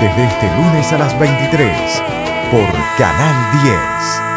desde este lunes a las 23 por Canal 10.